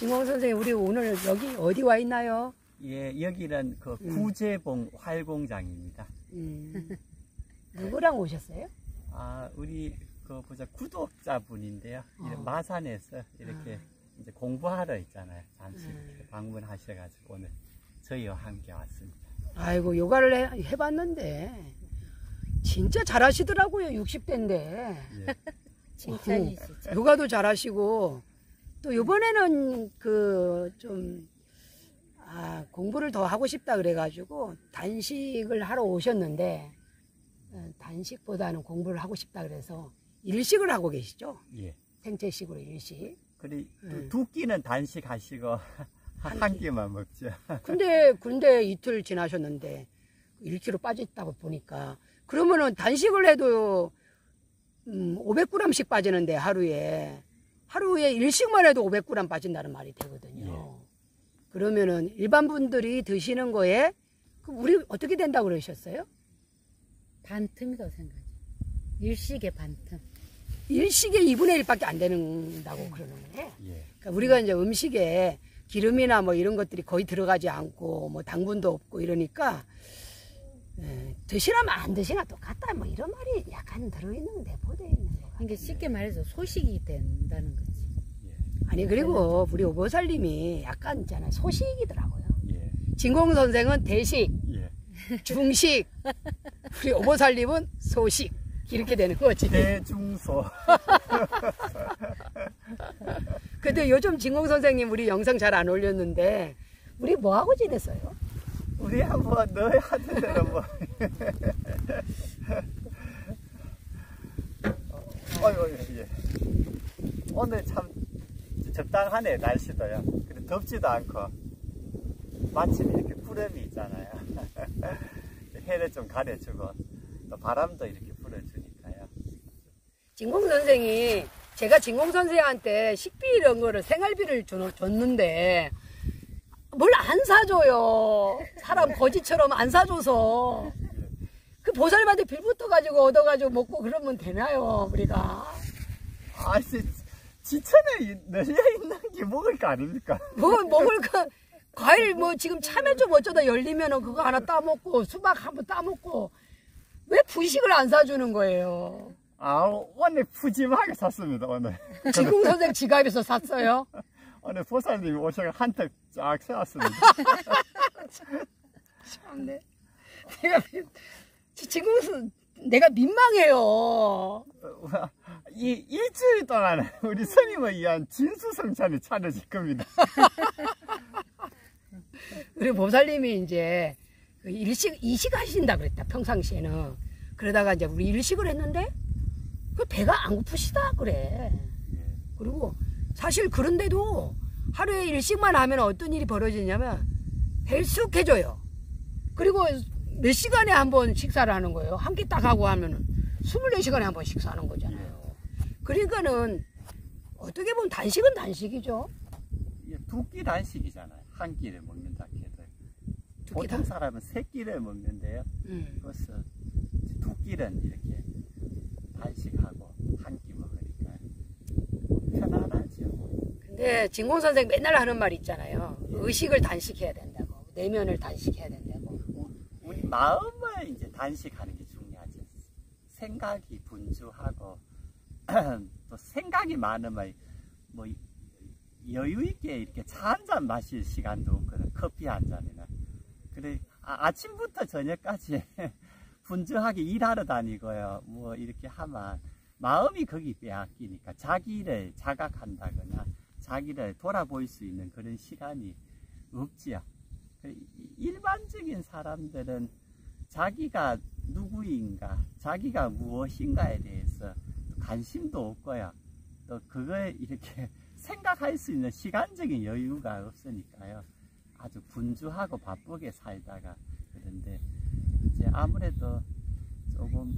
진공 선생님, 우리 오늘 여기 어디 와 있나요? 예, 여기는 그 구제봉 활공장입니다. 누구랑 오셨어요? 아, 우리 그 보자 구독자분인데요. 마산에서 이렇게 이제 공부하러 있잖아요. 잠시 방문하셔가지고 오늘 저희와 함께 왔습니다. 아이고, 요가를 해봤는데 진짜 잘하시더라고요. 60대인데. 예. 칭찬이시죠. 요가도 잘하시고 또 이번에는 공부를 더 하고 싶다 그래가지고 단식을 하러 오셨는데 단식보다는 공부를 하고 싶다 그래서 일식을 하고 계시죠? 예. 생채식으로 일식. 그래 두 끼는 단식하시고 한 끼만 먹죠. 근데 이틀 지나셨는데 1kg 빠졌다고 보니까 그러면은 단식을 해도 500g씩 빠지는데 하루에 일식만 해도 500g 빠진다는 말이 되거든요. 예. 그러면은 일반 분들이 드시는 거에 우리 어떻게 된다고 그러셨어요? 반틈이라고 생각하죠. 일식의 반틈. 일식의 2분의 1밖에 안 된다고 그러는 거예요. 예. 그러니까 우리가 이제 음식에 기름이나 뭐 이런 것들이 거의 들어가지 않고 뭐 당분도 없고 이러니까 드시라면 안 드시나 똑같다 뭐 이런 말이 약간 들어있는 내포되어 있는 거. 그러니까 쉽게 말해서 소식이 된다는 거지. 예. 아니 그리고 우리 오보살님이 약간 있잖아요. 소식이더라고요. 예. 진공 선생은 대식, 예. 중식, 우리 오보살님은 소식 이렇게 되는 거지. 대중소. 근데 요즘 진공 선생님 우리 영상 잘 안 올렸는데 우리 뭐 하고 지냈어요? 우리 한번 너희 하던 대로 뭐. 예. 오늘 참 적당하네 날씨도요. 그래 덥지도 않고 마침 이렇게 구름이 있잖아요. 해를 좀 가려주고 또 바람도 이렇게 불어주니까요. 진공 선생이 제가 진공 선생한테 식비 이런 거를 생활비를 줬는데 뭘 안 사줘요. 사람 거지처럼 안 사줘서 그 보살한테 빌붙어 가지고 얻어가지고 먹고 그러면 되나요 우리가? 아, 지천에 널려 있는 게 먹을 거 아닙니까? 뭐 먹을 거 과일 뭐 지금 참외 좀 어쩌다 열리면은 그거 하나 따먹고 수박 한번 따먹고 왜 부식을 안 사주는 거예요? 아, 오늘 푸짐하게 샀습니다 오늘. 진공 선생 지갑에서 샀어요? 오늘 보살님이 오셔서 한턱 쫙 세웠습니다. 참네. 내가 민망해요. 일주일 동안 우리 스님을 위한 진수성찬이 차려질 겁니다. 우리 보살님이 이제 이식 하신다 그랬다 평상시에는. 그러다가 이제 우리 일식을 했는데 그 배가 안 고프시다 그래. 그리고 사실 그런데도 하루에 일식만 하면 어떤 일이 벌어지냐면 헬쑥해져요. 그리고 몇 시간에 한 번 식사를 하는 거예요. 한 끼 딱 하고 하면은 24시간에 한 번 식사하는 거잖아요. 그러니까는 어떻게 보면 단식은 단식이죠. 두 끼 단식이잖아요. 한 끼를 먹는다 해도. 보통 사람은 세 끼를 먹는데요. 벌써 두 끼는 이렇게 단식하고 한 끼 먹으니까 편안하죠. 근데 진공 선생 맨날 하는 말 있잖아요. 의식을 단식해야 된다고. 내면을 단식해야 된다고. 우리 마음을 이제 단식하는 게 중요하죠. 생각이 분주하고 또 생각이 많으면 뭐 여유 있게 이렇게 차 한 잔 마실 시간도 없거든. 커피 한 잔이나. 그래 아침부터 저녁까지 분주하게 일하러 다니고요. 뭐 이렇게 하면 마음이 거기 빼앗기니까 자기를 자각한다거나 자기를 돌아볼 수 있는 그런 시간이 없지요. 일반적인 사람들은 자기가 누구인가, 자기가 무엇인가에 대해서 관심도 없고요. 또 그걸 이렇게 생각할 수 있는 시간적인 여유가 없으니까요. 아주 분주하고 바쁘게 살다가 그런데 이제 아무래도 조금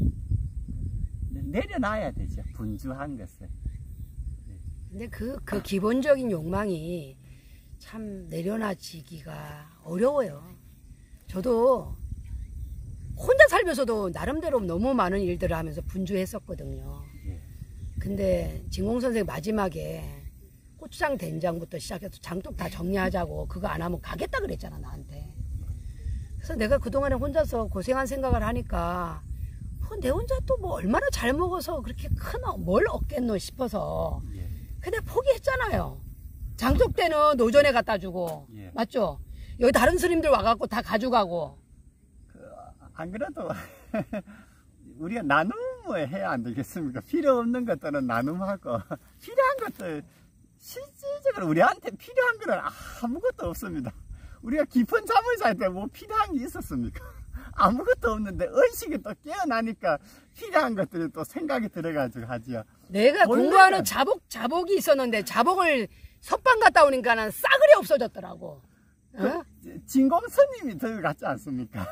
내려놔야 되죠. 분주한 것을. 근데 그 기본적인 욕망이 참 내려놔지기가 어려워요. 저도 혼자 살면서도 나름대로 너무 많은 일들을 하면서 분주했었거든요. 근데 진공 선생 마지막에 고추장 된장부터 시작해서 장독 다 정리하자고 그거 안 하면 가겠다 그랬잖아 나한테. 그래서 내가 그동안에 혼자서 고생한 생각을 하니까 내 혼자 또 뭐 얼마나 잘 먹어서 그렇게 뭘 얻겠노 싶어서 예. 근데 포기했잖아요. 장독 때는 노전에 갖다 주고 예. 맞죠? 여기 다른 스님들 와갖고 다 가져가고 안 그래도 우리가 나눔을 해야 안 되겠습니까? 필요 없는 것들은 나눔하고 필요한 것들 실질적으로 우리한테 필요한 거는 아무것도 없습니다. 우리가 깊은 잠을 잘 때 뭐 필요한 게 있었습니까? 아무것도 없는데 의식이 또 깨어나니까 필요한 것들이 또 생각이 들어가지고 하지요. 내가 원래는- 공부하는 자복이 있었는데 자복을 선방 갔다 오니까는 싸그리 없어졌더라고. 어? 진공 스님이 들어갔지 않습니까?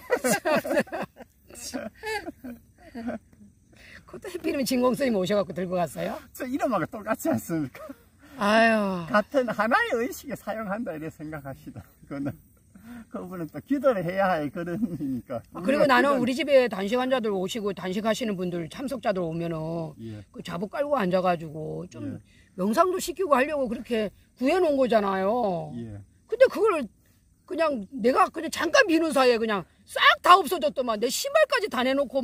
그것도 해피님이 진공스님 오셔갖고 들고 갔어요? 저 이름하고 똑같지 않습니까? 아유. 같은 하나의 의식에 사용한다 이렇게 생각합시다. 그분은 또 기도를 해야 할 그런이니까. 그리고 나는 우리 집에 단식 환자들 오시고 단식하시는 분들 참석자들 오면은 예. 그 자복 깔고 앉아가지고 좀 예. 명상도 시키고 하려고 그렇게 구해놓은 거잖아요. 예. 근데 그걸 그냥 내가 그냥 잠깐 비는 사이에 그냥 싹 다 없어졌더만 내 신발까지 다 내놓고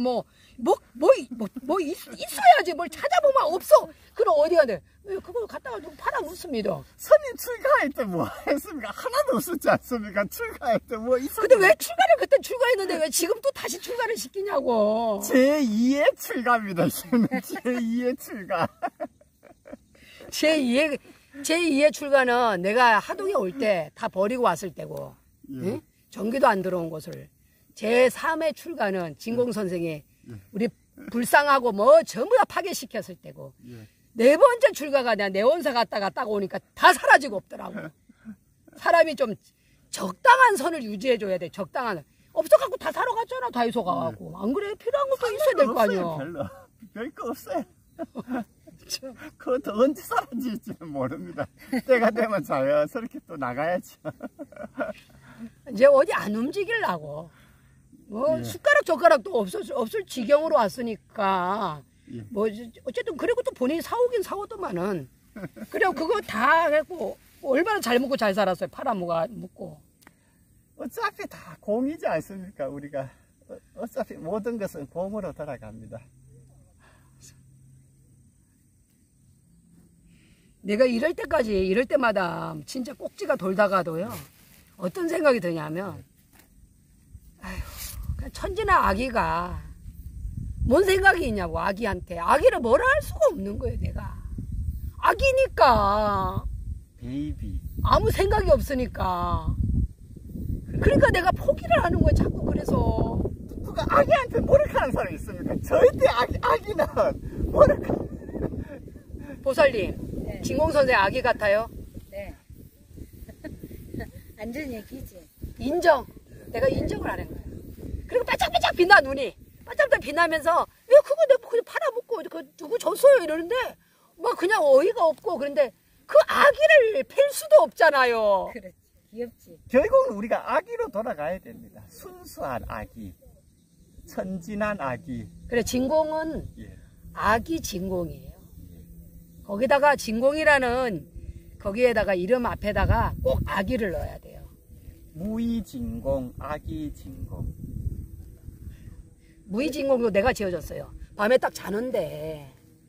있어야지 뭘 찾아보면 없어. 그럼 어디 가냐? 그거 갖다가 누구 팔아 묻습니다. 스님 출가할 때 뭐 했습니까? 하나도 없었지 않습니까? 출가할 때 뭐 있었어요? 근데 왜 출가를 그때 출가했는데 왜 지금 또 다시 출가를 시키냐고. 제2의 출가입니다. 제2의 출가. 제2의 출가는 내가 하동에 올 때 다 버리고 왔을 때고, 예. 응? 전기도 안 들어온 곳을. 제3의 출가는 진공선생이 우리 불상하고 뭐 전부 다 파괴시켰을 때고, 예. 네 번째 출가가 내가 내원사 갔다가 딱 오니까 다 사라지고 없더라고. 사람이 좀 적당한 선을 유지해줘야 돼, 적당한. 없어갖고 다 사러 갔잖아, 다이소 가갖고. 안 그래? 필요한 것도 있어야 될 거 아니야. 별로. 별거 없어요. 그것도 언제 사라질지는 모릅니다. 때가 되면 자연스럽게 또 나가야죠. 이제 어디 안 움직이려고. 뭐 예. 숟가락 젓가락도 없을 지경으로 왔으니까 예. 뭐 어쨌든 그리고 또 본인이 사오긴 사오더만은 그래 그거 다 해고 얼마나 잘 먹고 잘 살았어요. 팔아먹고. 어차피 다 공이지 않습니까? 우리가 어차피 모든 것은 공으로 돌아갑니다. 내가 이럴 때마다 진짜 꼭지가 돌다가도요 어떤 생각이 드냐면 아휴 그냥 천지나 아기가 뭔 생각이 있냐고. 아기한테 아기를 뭐라 할 수가 없는 거예요. 내가 아기니까 베이비. 아무 생각이 없으니까 그러니까 내가 포기를 하는 거예요. 자꾸. 그래서 누가 아기한테 모욕하는 사람이 있습니까? 절대 아기는 모욕하는. 보살님 네. 진공선생 아기 같아요? 네. 안전 얘기지. 인정. 내가 인정을 하는 거야. 그리고 반짝반짝 빛나 눈이. 반짝반짝 빛나면서 왜 그거 내가 그냥 팔아먹고 그 누구 줬어요 이러는데 막 그냥 어이가 없고. 그런데 그 아기를 팰 수도 없잖아요. 그렇지. 귀엽지. 결국은 우리가 아기로 돌아가야 됩니다. 순수한 아기, 천진한 아기. 그래 진공은 예. 아기 진공이에요. 거기다가 진공이라는 거기에다가 이름 앞에다가 꼭 아기를 넣어야 돼요. 무의진공, 아기진공. 무의진공도 내가 지어줬어요. 밤에 딱 자는데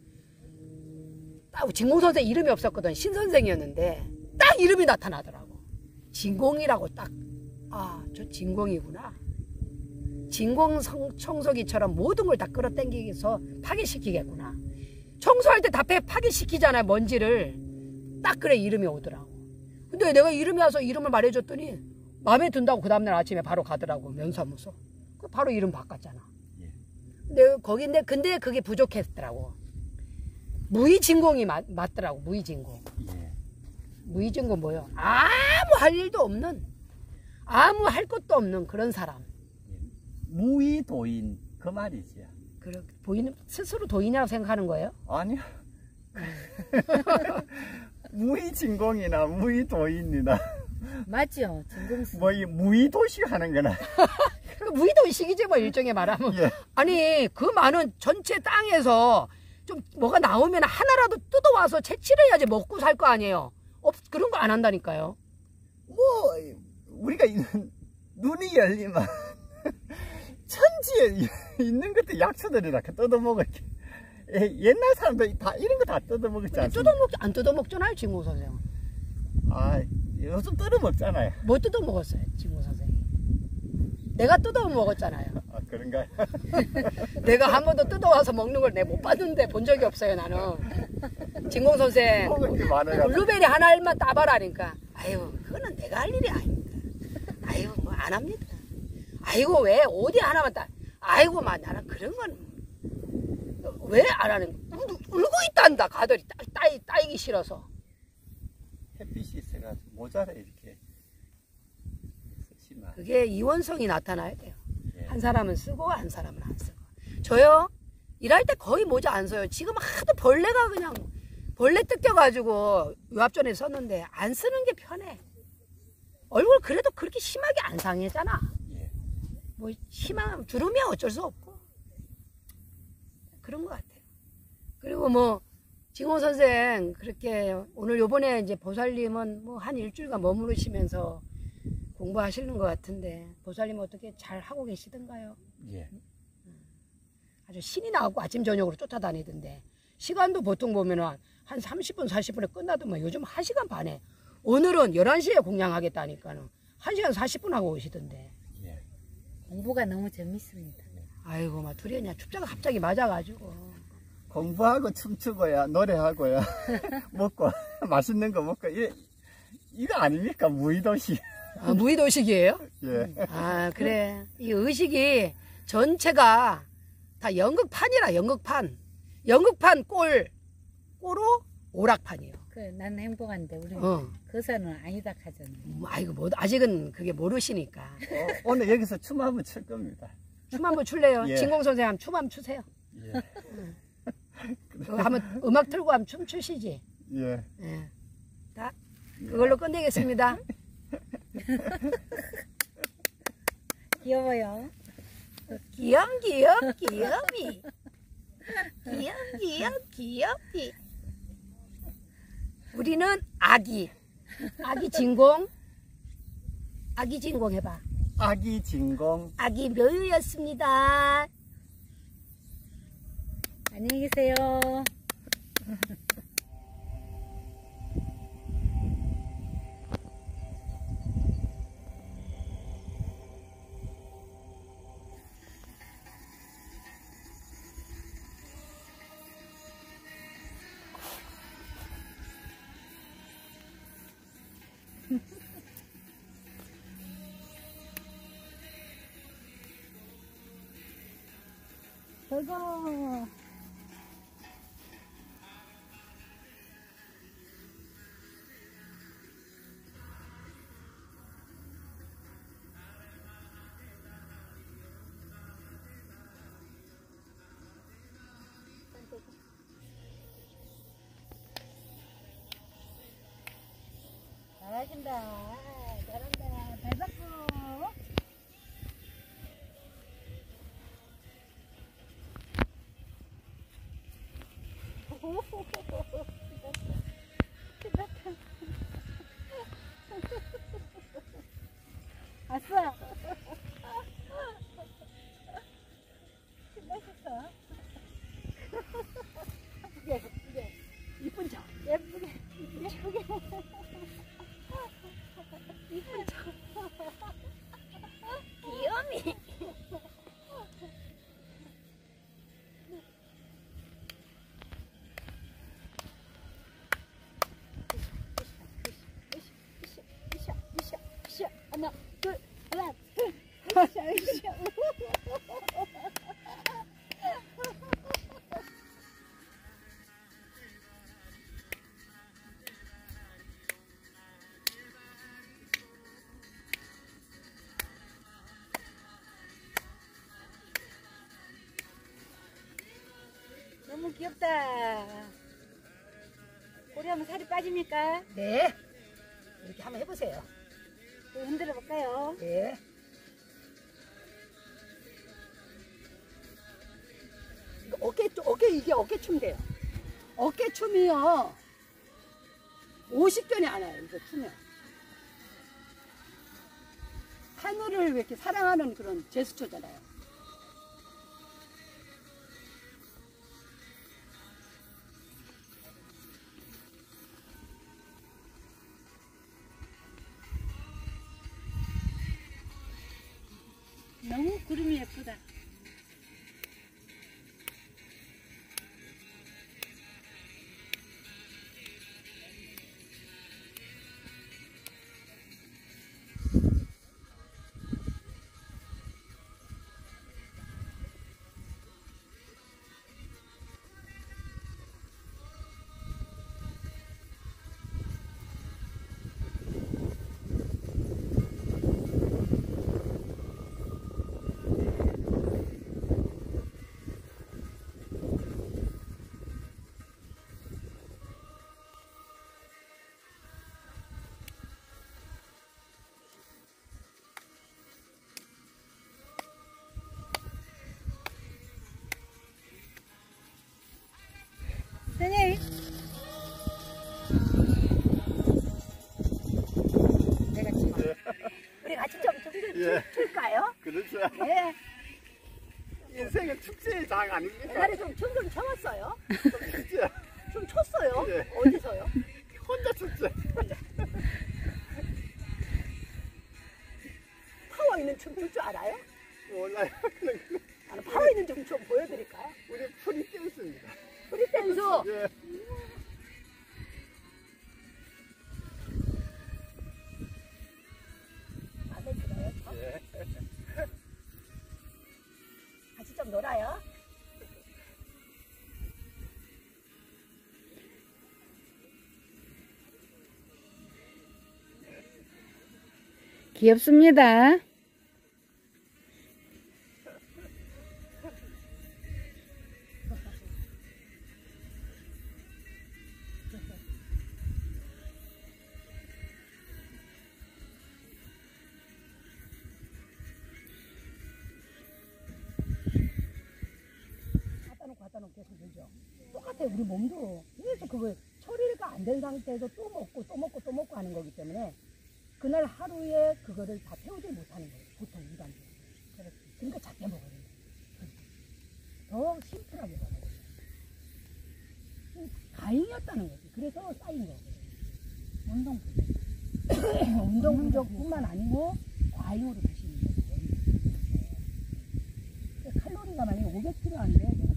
딱 진공선생 이름이 없었거든. 신선생이었는데 딱 이름이 나타나더라고. 진공이라고 딱. 아, 저 진공이구나. 진공 청소기처럼 모든 걸 다 끌어당기면서 파괴시키겠구나. 청소할 때 다 파괴시키잖아요. 먼지를. 딱 그래 이름이 오더라고. 근데 내가 이름이 와서 이름을 말해줬더니 마음에 든다고 그 다음날 아침에 바로 가더라고. 면사무소. 바로 이름 바꿨잖아. 예. 근데 그게 부족했더라고. 무의진공이 맞더라고. 무의진공. 예. 무의진공 뭐요? 아무 할 일도 없는, 아무 할 것도 없는 그런 사람. 무의도인 그 말이지요. 스스로 도인이라고 생각하는 거예요? 아니요. 무의진공이나 무의도인이나 맞죠? 진공수. 뭐 이 무의도시 하는 거나. 무의도의식이지 뭐 일종의 말하면. 예. 아니 그 많은 전체 땅에서 좀 뭐가 나오면 하나라도 뜯어와서 채취해야지 먹고 살 거 아니에요. 그런 거 안 한다니까요. 뭐 우리가 눈이 열리면 천지에 있는 것도 약초들이 다 뜯어먹을. 옛날 사람들 다 이런 거 다 뜯어먹었지 않습니까? 안 뜯어먹잖아요, 진공 선생. 아, 요즘 뜯어먹잖아요. 뭐 뜯어먹었어요, 진공 선생이? 내가 뜯어먹었잖아요. 아, 그런가요? 내가 한 번도 뜯어와서 먹는 걸 내가 못 봤는데 본 적이 없어요, 나는. 진공 선생, 먹을 게 많아요. 블루베리 하나만 따봐라니까. 아유, 그거는 내가 할 일이 아닙니다. 아유, 뭐 안 합니다. 아이고, 왜 어디 하나만 따? 아이고, 나는 그런 건 왜 안 하는? 울고 있단다, 가들이 따이기 싫어서. 햇빛이 있어가지고 모자라 이렇게 심한. 그게 이원성이 나타나야 돼요. 예. 한 사람은 쓰고 한 사람은 안 쓰고. 저요, 일할 때 거의 모자 안 써요. 지금 하도 벌레가 그냥 벌레 뜯겨가지고 유압전에 썼는데 안 쓰는 게 편해. 얼굴 그래도 그렇게 심하게 안 상해잖아. 예. 뭐 심한 주름이야 어쩔 수 없고 그런 것 같아요. 그리고 뭐 진공 선생 그렇게 오늘 요번에 이제 보살님은 뭐 한 일주일간 머무르시면서 공부하시는 것 같은데 보살님 어떻게 잘 하고 계시던가요? 예. 아주 신이 나갖고 아침 저녁으로 쫓아다니던데 시간도 보통 보면은 한 30분 40분에 끝나더만 요즘 1시간 반에 오늘은 11시에 공양하겠다니까는 1시간 40분 하고 오시던데. 예. 공부가 너무 재밌습니다. 아이고 막 둘이 그냥 춥자가 갑자기 맞아가지고 공부하고 춤추고야 노래하고야 먹고 맛있는 거 먹고 이거 아닙니까? 무의도시. 아, 무의도식이에요? 예. 아 그래 이 의식이 전체가 다 연극판이라 연극판 꼴로 오락판이에요. 난 행복한데 우리는 어. 그사는 아니다 하잖아요. 아이고 뭐 아직은 그게 모르시니까 오늘 여기서 춤 한번 출 겁니다. 춤 한번 출래요? 예. 진공 선생 한번 춤 한번 추세요. 예. 한번 음악 틀고 한번 춤 추시지. 예. 예. 자 그걸로 끝내겠습니다. 귀여워요. 귀염이 우리는 아기 진공 해봐. 아기 진공. 아기 묘유였습니다. 안녕히 계세요. 저거 잘하신다. 잘한다. 잘 잡고. 아싸. 신나셨어. 이쁜 척. 예쁘게. 예쁘게. 이쁜 척. 귀염이. 하나, 둘, 하나, 둘. 으쌰, 으쌰. 너무 귀엽다. 꼬리 하면 살이 빠집니까? 네. 이렇게 한번 해보세요. 또 흔들어 볼까요? 네. 이거 이게 어깨춤 돼요. 어깨춤이요. 50견이 안 와요, 이거 추면. 하늘을 이렇게 사랑하는 그런 제스처잖아요. 너무 구름이 예쁘다. 선생님. 내가 지금 우리 같이 좀 출까요? 그렇죠. 네. 인생은 축제의 장 아닙니까? 옛날에 좀 춤 좀 춰봤어요. 축제. 좀 췄어요. 예. 어디서요? 혼자 축제. 파워 있는 춤 출 줄 알아요? 몰라요. 나는 파워 있는 춤 좀 보여드릴까요? 우리 프리 댄스입니다. 프리 댄스. 예. 마음에 들어요? 예. 같이 좀 놀아요. 귀엽습니다. 갖다 놓고 계속 들죠. 똑같아요. 우리 몸도 계속 그거 처리가 안 된 상태에서 또 먹고 하는 거기 때문에 그날 하루에 그거를 다 태우지 못하는 거예요. 보통 인간들. 그러니까 작게 먹어야 돼요. 더 심플하게 먹어야 돼요. 가잉이었다는 거지. 그래서 쌓인 거예요. 운동 부족. 운동 부족뿐만 아니고 과잉으로 드시는 거예요. 칼로리가 만약에 500kg 하는데